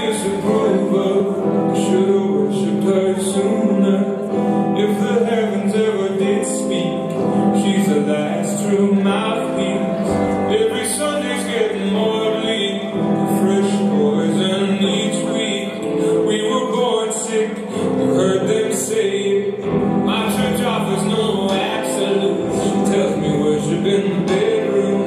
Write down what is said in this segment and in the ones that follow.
disapprove of. Should've worshipped her sooner. If the heavens ever did speak, she's the last true mouthpiece. Every Sunday's getting more bleak, fresh poison each week. We were born sick, you heard them say it. My church offers no absolutes. She tells me worship in the bedroom.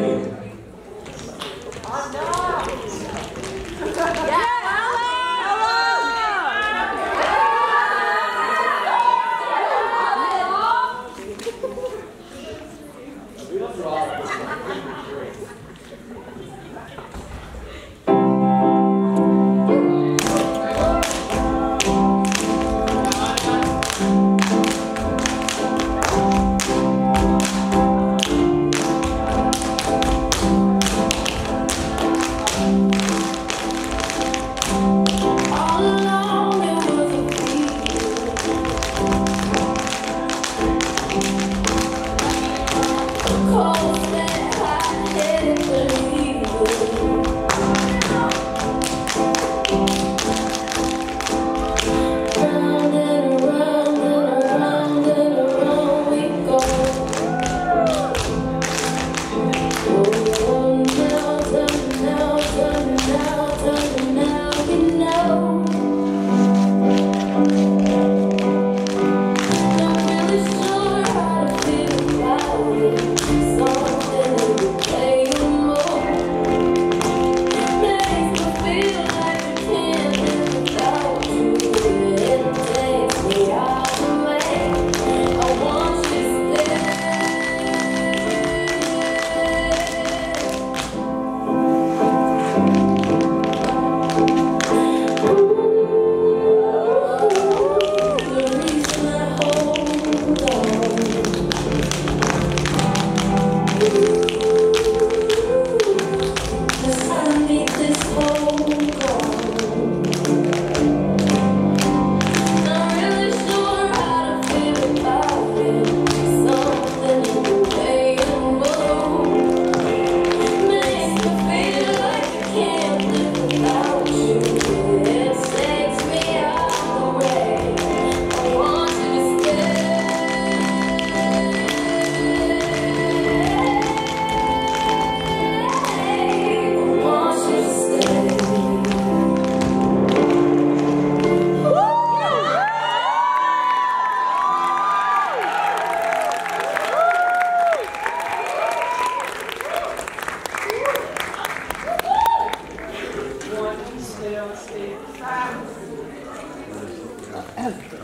Stay on stage.